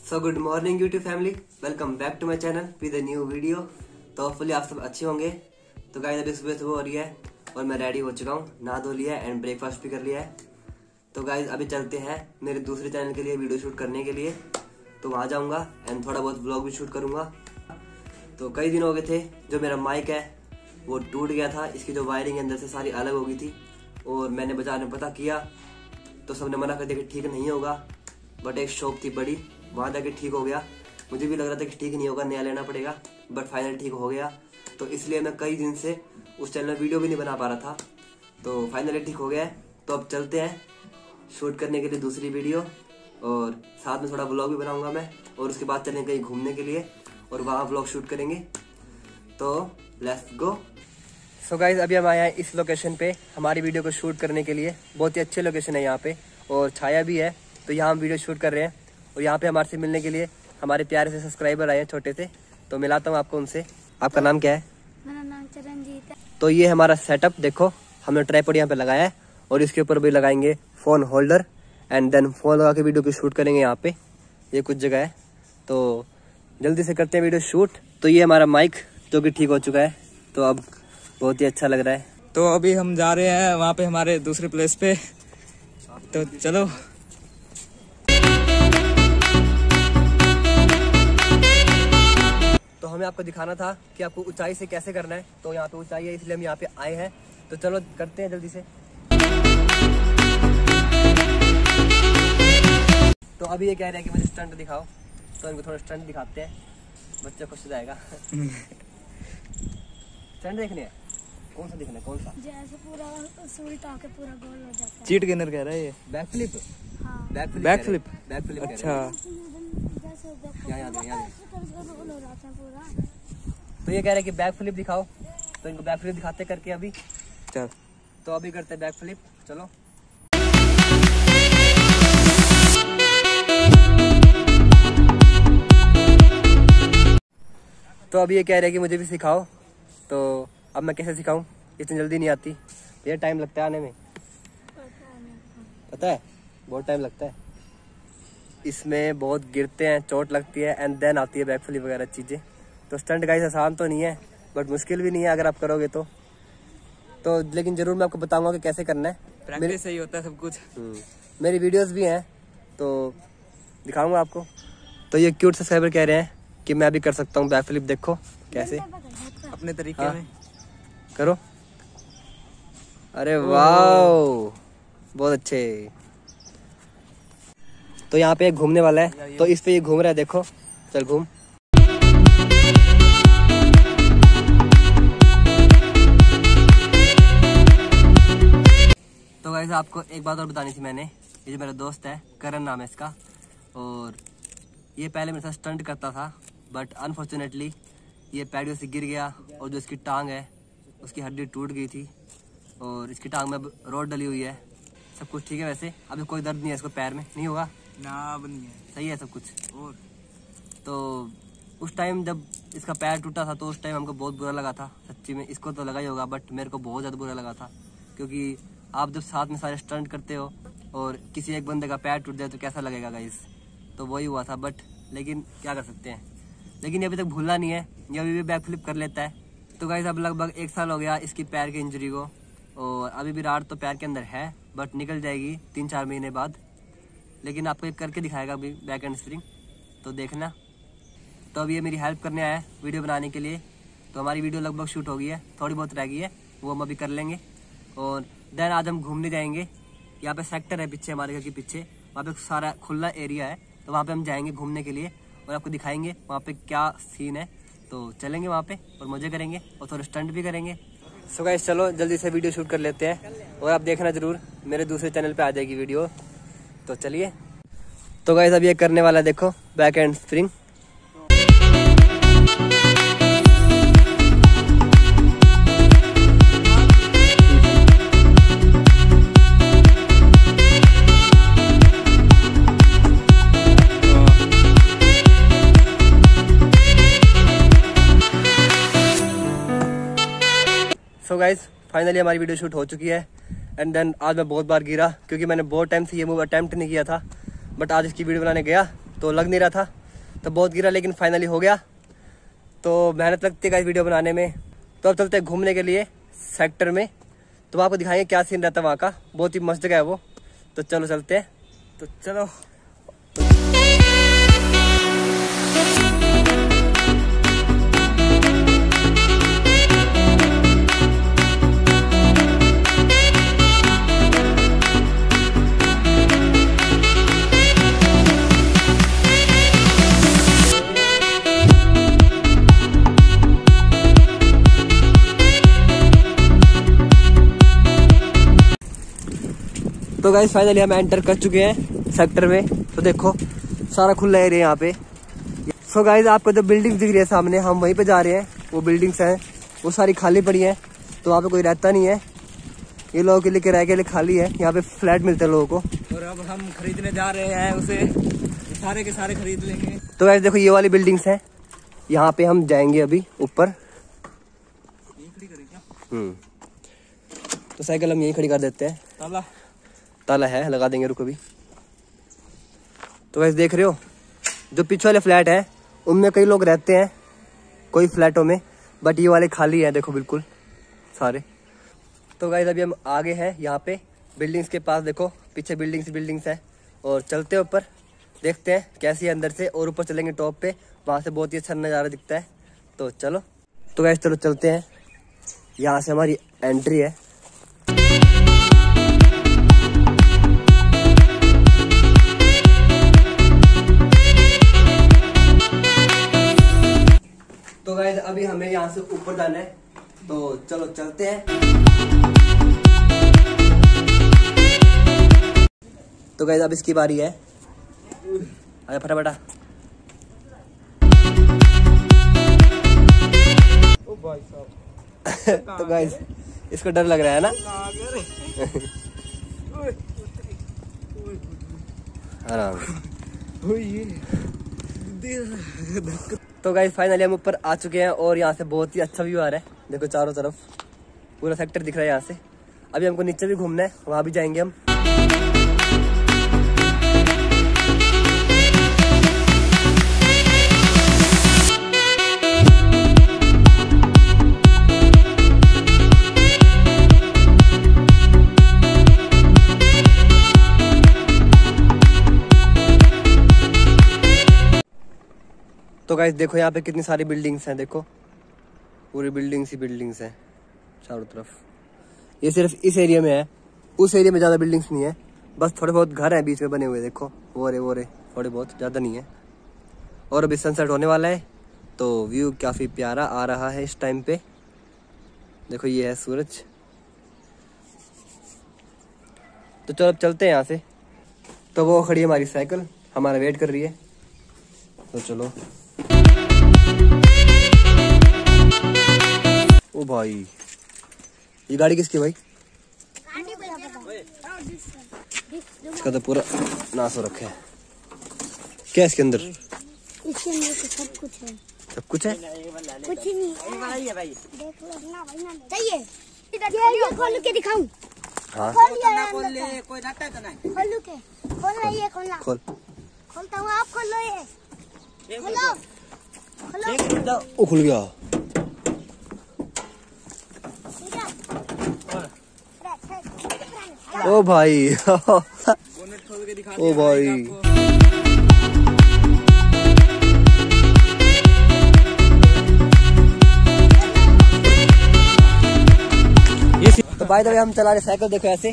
So good morning YouTube family, welcome back to my channel with a new video. तो hopefully आप सब अच्छे होंगे। तो गाइस अभी सुबह हो रही है और मैं रेडी हो चुका हूँ, नहा धो लिया है एंड ब्रेकफास्ट भी कर लिया है। तो गाइस अभी चलते हैं मेरे दूसरे चैनल के लिए वीडियो शूट करने के लिए। तो वहाँ जाऊँगा एंड थोड़ा बहुत व्लॉग भी शूट करूँगा। तो कई दिन हो गए थे, जो मेरा माइक है वो टूट गया था, इसकी जो वायरिंग अंदर से सारी अलग हो गई थी और मैंने बाजार में पता किया तो सबने मना कर दिया कि ठीक नहीं होगा। बट एक शॉप थी बड़ी, वहाँ जाके ठीक हो गया। मुझे भी लग रहा था कि ठीक नहीं होगा, नया लेना पड़ेगा, बट फाइनल ठीक हो गया। तो इसलिए मैं कई दिन से उस चैनल में वीडियो भी नहीं बना पा रहा था, तो फाइनली ठीक हो गया है। तो अब चलते हैं शूट करने के लिए दूसरी वीडियो और साथ में थोड़ा व्लॉग भी बनाऊंगा मैं, और उसके बाद चलेंगे कहीं घूमने के लिए और वहाँ व्लॉग शूट करेंगे। तो लेट्स गो। सो गाइज अभी हम आए हैं इस लोकेशन पे हमारी वीडियो को शूट करने के लिए। बहुत ही अच्छी लोकेशन है यहाँ पे और छाया भी है, तो यहाँ हम वीडियो शूट कर रहे हैं। और यहाँ पे हमारे से मिलने के लिए हमारे प्यारे से सब्सक्राइबर आए हैं, छोटे से। तो मिलाता हूँ आपको उनसे। आपका नाम क्या है? मेरा नाम चरणजीत है। तो ये हमारा सेटअप देखो, हमने ट्राइपॉड यहाँ पे लगाया है और इसके ऊपर भी लगाएंगे phone holder and then phone लगा के वीडियो को शूट करेंगे। यहाँ पे ये कुछ जगह है, तो जल्दी से करते हैं वीडियो शूट। तो ये हमारा माइक जो कि ठीक हो चुका है, तो अब बहुत ही अच्छा लग रहा है। तो अभी हम जा रहे हैं वहाँ पे हमारे दूसरे प्लेस पे, तो चलो। तो हमें आपको दिखाना था कि आपको ऊंचाई से कैसे करना है। तो यहाँ पे ऊंचाई है, इसलिए हम यहाँ पे आए हैं। तो चलो करते हैं जल्दी से। तो अभी ये कह रहे हैं कि मुझे स्टंट दिखाओ, तो इनको थोड़ा स्टंट दिखाते हैं, बच्चा खुश हो जाएगा। स्टंट देखने है, कौन सा देखना है? कौन सा? जैसे पूरा उल्टा के पूरा गोल हो जाता है। चीट गेनर कह रहा है ये। Back flip. हाँ। Back flip. Back flip. Back flip. अच्छा। यहाँ गोल हो जाता है पूरा। तो ये कह रहे हैं कि बैक फ्लिप दिखाओ, तो इनको बैक फ्लिप दिखाते करके अभी। चल तो अभी करते हैं बैक फ्लिप, चलो। तो अभी ये कह रहे हैं कि मुझे भी सिखाओ, तो अब मैं कैसे सिखाऊं? इतनी जल्दी नहीं आती, ये टाइम लगता है आने में, पता है, बहुत टाइम लगता है। इसमें बहुत गिरते हैं, चोट लगती है एंड देन आती है बैक फ्लिप वगैरह चीज़ें। तो स्टंट गाइस आसान तो नहीं है, बट मुश्किल भी नहीं है अगर आप करोगे तो लेकिन ज़रूर मैं आपको बताऊंगा कि कैसे करना है। प्रैक्टिस से ही होता है सब कुछ। मेरी वीडियोस भी हैं, तो दिखाऊंगा आपको। तो ये क्यूट सब्सक्राइबर कह रहे हैं कि मैं भी कर सकता हूँ बैक फ्लिप, देखो कैसे अपने तरीके हाँ। में करो। अरे वाओ, बहुत अच्छे। तो यहाँ पे एक घूमने वाला है, तो इस पे ये घूम रहा है, देखो। चल घूम। तो गाइस आपको एक बात और बतानी थी मैंने। ये जो मेरा दोस्त है, करण नाम है इसका, और ये पहले मेरे साथ स्टंट करता था, बट अनफॉर्चुनेटली ये पैडियो से गिर गया और जो इसकी टांग है उसकी हड्डी टूट गई थी और इसकी टांग में रोड डली हुई है। सब कुछ ठीक है वैसे, अभी कोई दर्द नहीं है इसको, पैर में नहीं होगा ना, अब नहीं है, सही है सब कुछ। और तो उस टाइम जब इसका पैर टूटा था तो उस टाइम हमको बहुत बुरा लगा था, सच्ची में। इसको तो लगा ही होगा, बट मेरे को बहुत ज़्यादा बुरा लगा था, क्योंकि आप जब साथ में सारे स्टंट करते हो और किसी एक बंदे का पैर टूट जाए तो कैसा लगेगा गाइस। तो वही हुआ था, बट लेकिन क्या कर सकते हैं। लेकिन ये अभी तक भूलना नहीं है, ये अभी भी बैक फ्लिप कर लेता है। तो गाइस अब लगभग 1 साल हो गया इसकी पैर की इंजरी को, और अभी भी राड तो पैर के अंदर है, बट निकल जाएगी 3-4 महीने बाद। लेकिन आपको एक करके दिखाएगा अभी बैक एंड स्प्रिंग, तो देखना। तो अब ये मेरी हेल्प करने आया है वीडियो बनाने के लिए। तो हमारी वीडियो लगभग शूट हो गई है, थोड़ी बहुत रह गई है, वो हम अभी कर लेंगे। और देन आज हम घूमने जाएंगे। यहाँ पे सेक्टर है पीछे, हमारे घर के पीछे, वहाँ पे खुला एरिया है, तो वहाँ पे हम जाएंगे घूमने के लिए और आपको दिखाएंगे वहाँ पे क्या सीन है। तो चलेंगे वहाँ पे और मजे करेंगे और थोड़े स्टंट भी करेंगे। सो गाइस चलो जल्दी से वीडियो शूट कर लेते हैं, और आप देखना जरूर, मेरे दूसरे चैनल पे आ जाएगी वीडियो। तो चलिए। तो गाइस अब ये करने वाला है, देखो, back end spring. So guys finally हमारी वीडियो शूट हो चुकी है एंड देन आज मैं बहुत बार गिरा, क्योंकि मैंने बहुत टाइम से ये मूव अटेम्प्ट नहीं किया था, बट आज इसकी वीडियो बनाने गया तो लग नहीं रहा था, तो बहुत गिरा, लेकिन फाइनली हो गया। तो मेहनत लगती है इस वीडियो बनाने में। तो अब चलते हैं घूमने के लिए सेक्टर में, तो आपको दिखाएंगे क्या सीन रहता है वहाँ का। बहुत ही मस्त जगह है वो। तो चलो चलते हैं। तो चलो। तो गाइस फाइनली हम एंटर कर चुके हैं सेक्टर में। तो देखो सारा खुला एरिया यहाँ पे। सो गाइस आपको जो बिल्डिंग दिख रही है सामने, हम वहीं पे जा रहे हैं। वो बिल्डिंग्स हैं वो सारी खाली पड़ी हैं, तो वहाँ पे कोई रहता नहीं है। ये लोगों के लिए किराए के लिए खाली है। यहाँ पे फ्लैट मिलते हैं लोगों को। और अब हम खरीदने जा रहे हैं उसे, सारे के सारे खरीद लेंगे। तो गाइस देखो ये वाली बिल्डिंग्स हैं, यहाँ पे हम जाएंगे अभी ऊपर। तो साइकिल हम यहीं खड़ी कर देते हैं। ताला है, लगा देंगे, रुको भी। तो वैसे देख रहे हो जो पीछे वाले फ्लैट है उनमें कई लोग रहते हैं, कोई फ्लैटों में, बट ये वाले खाली है देखो बिल्कुल सारे। तो गाइस अभी हम आगे हैं यहाँ पे बिल्डिंग्स के पास। देखो पीछे बिल्डिंग्स है। और चलते हैं ऊपर, देखते हैं कैसी है अंदर से। और ऊपर चलेंगे टॉप पे, वहाँ से बहुत ही अच्छा नज़ारा दिखता है। तो चलो। तो गाइस चलो चलते हैं। यहाँ से हमारी एंट्री है। तो गाइस अभी हमें यहाँ से ऊपर जाना है, तो चलो चलते हैं। तो गाइस अब इसकी बारी है, आजा फटाफट। ओ भाई साहब। तो गाइस इसको डर लग रहा है ना। आराम। तो गाइस फाइनली हम ऊपर आ चुके हैं और यहाँ से बहुत ही अच्छा व्यू आ रहा है। देखो चारों तरफ पूरा सेक्टर दिख रहा है यहाँ से। अभी हमको नीचे भी घूमना है, वहाँ भी जाएंगे हम। तो गाइस देखो यहाँ पे कितनी सारी बिल्डिंग्स हैं। देखो पूरी बिल्डिंग्स ही बिल्डिंग्स हैं चारों तरफ। ये सिर्फ इस एरिया में है, उस एरिया में ज़्यादा बिल्डिंग्स नहीं है, बस थोड़े बहुत घर हैं बीच में बने हुए। देखो वो रे थोड़े बहुत, ज़्यादा नहीं है। और अभी सनसेट होने वाला है, तो व्यू काफ़ी प्यारा आ रहा है इस टाइम पे। देखो ये है सूरज। तो चलो अब चलते हैं यहाँ से। तो वो खड़ी है हमारी साइकिल, हमारा वेट कर रही है। तो चलो। ओ भाई ये गाड़ी किसकी भाई? इसका तो पूरा नाश हो रखा है। क्या इसके अंदर? इसके अंदर तो सब कुछ है। सब कुछ है? कुछ ही नहीं है भाई। देख लो ना भाई ना चाहिए। ये खोल के दिखाऊं? हाँ खोल के खोलना, ये खोलना। खोलता हूँ, आप खोल लो। ये खोलो खोलो। ओ खुल गया। ओ भाई ओ भाई तो भाई तो हम चला रहे साइकिल, देखो ऐसे।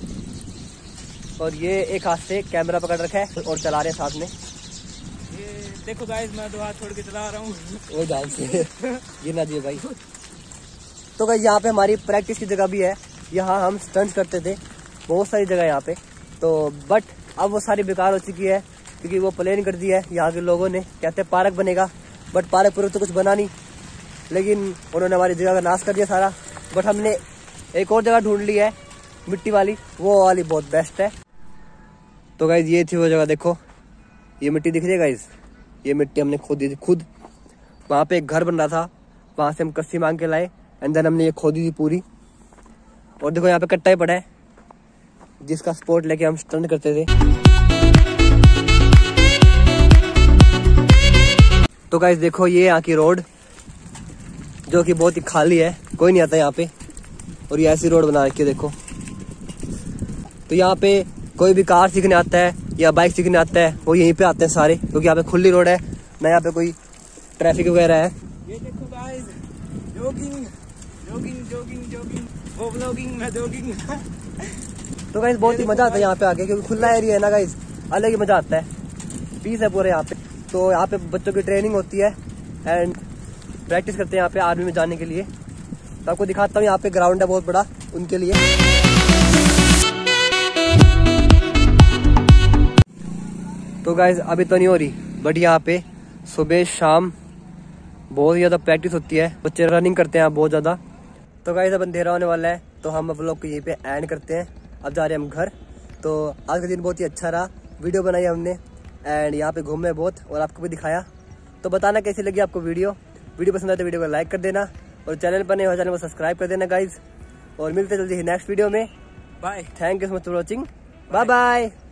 और ये एक हाथ से कैमरा पकड़ रखा है और चला रहे हैं साथ में। ये देखो गाइस मैं तो हाथ छोड़ के चला रहा हूँ। वो ध्यान से गिरना चाहिए भाई। तो गाइस यहाँ पे हमारी प्रैक्टिस की जगह भी है। यहाँ हम स्टंट करते थे, बहुत सारी जगह यहाँ पे। तो बट अब वो सारी बेकार हो चुकी है, क्योंकि वो प्लान कर दिया है यहाँ के लोगों ने। कहते हैं पार्क बनेगा, बट पार्क पूरा तो कुछ बना नहीं, लेकिन उन्होंने हमारी जगह का नाश कर दिया सारा। बट हमने एक और जगह ढूंढ ली है मिट्टी वाली, वो वाली बहुत बेस्ट है। तो गाइज ये थी वो जगह। देखो ये मिट्टी दिख रही है गाइज, ये मिट्टी हमने खोदी थी खुद। वहाँ पे एक घर बन रहा था, वहाँ से हम कस्सी मांग के लाए एंड देन हमने ये खोदी थी पूरी। और देखो यहाँ पे कट्टा ही पड़ा है, जिसका स्पॉट लेके हम स्टंट करते थे। तो गाइस देखो ये यहाँ की रोड जो कि बहुत ही खाली है, कोई नहीं आता यहाँ पे, और ये ऐसी रोड बना रखी है देखो। तो यहाँ पे कोई भी कार सीखने आता है या बाइक सीखने आता है वो यहीं पे आते हैं सारे, क्योंकि यहाँ पे खुली रोड है ना, यहाँ पे कोई ट्रैफिक वगैरह है। ये देखो guys, jogging jogging jogging jogging, वो व्लॉगिंग मैं जॉगिंग। तो गाइस बहुत ही मजा आता है यहाँ पे आके, क्योंकि खुला एरिया है ना गाइस, अलग ही मजा आता है, पीस है पूरे यहाँ पे। तो यहाँ पे बच्चों की ट्रेनिंग होती है एंड प्रैक्टिस करते हैं यहाँ पे आर्मी में जाने के लिए। तो आपको दिखाता हूँ, यहाँ पे ग्राउंड है बहुत बड़ा उनके लिए। तो गाइस अभी तो नहीं हो रही, बट यहाँ पे सुबह शाम बहुत ज़्यादा प्रैक्टिस होती है, बच्चे रनिंग करते हैं बहुत ज़्यादा। तो गाइस अब अंधेरा होने वाला है, तो हम अब लोग को यहीं पे एंड करते हैं, अब जा रहे हैं हम घर। तो आज का दिन बहुत ही अच्छा रहा, वीडियो बनाई हमने एंड यहाँ पे घूमे बहुत और आपको भी दिखाया। तो बताना कैसी लगी आपको वीडियो पसंद आए तो वीडियो को लाइक कर देना, और चैनल पर नए हो चैनल को सब्सक्राइब कर देना गाइज। और मिलते जल्दी ही नेक्स्ट वीडियो में। Bye, thank you so much for watching, bye bye.